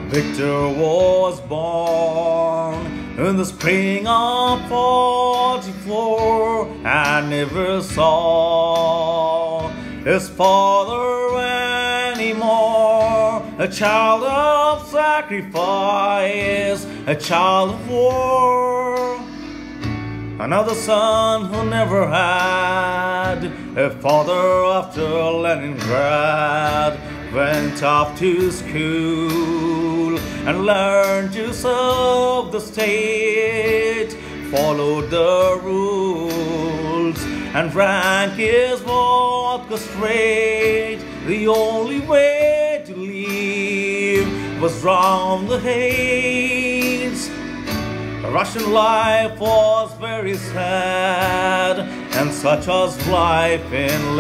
Victor was born in the spring of '44 and never saw his father anymore. A child of sacrifice, a child of war. Another son who never had a father after Leningrad went off to school and learned to serve the state, followed the rules and drank his vodka straight. The only way to live was round the haze. Russian life was very sad, and such was life in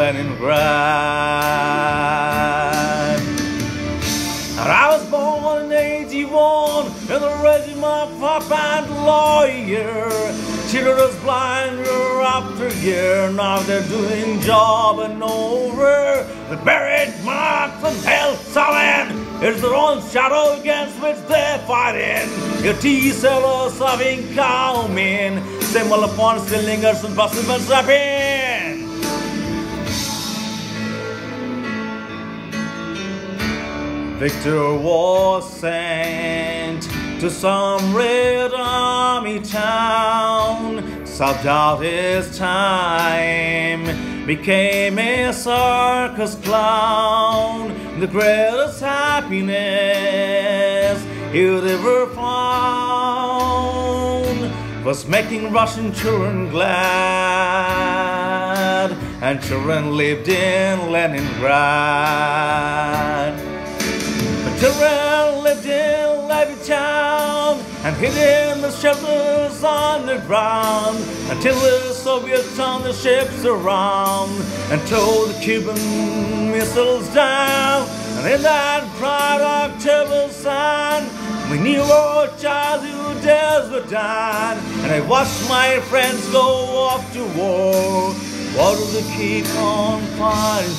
Leningrad. And I was born in '81 in the regiment of half-pant laywer. Cheated us blind year after year. Now they're doing job and over. They buried Marx and held Stalin. It's their own shadow against which they're fighting. Your tea sellers having come in. Symbol upon still lingers and pursuivants rapine. Victor was sent to some Red Army town, subbed out his time, became a circus clown. The greatest happiness he'd ever found was making Russian children glad, and children lived in Leningrad. The children lived in town and hid in the shelters underground until the Soviets turned the ships around and tore the Cuban missiles down. And in that bright October sun, we knew our childhood days were done. And I watched my friends go off to war. What do they keep on fighting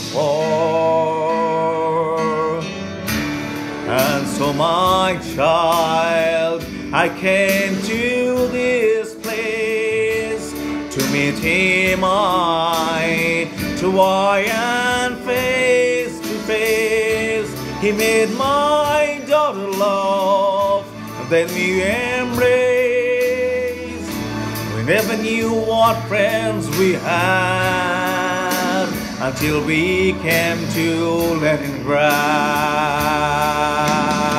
for? And so, my child, I came to this place to meet him eye to eye and face to face. He made my daughter laugh, and then we embraced. We never knew what friends we had until we came to Leningrad.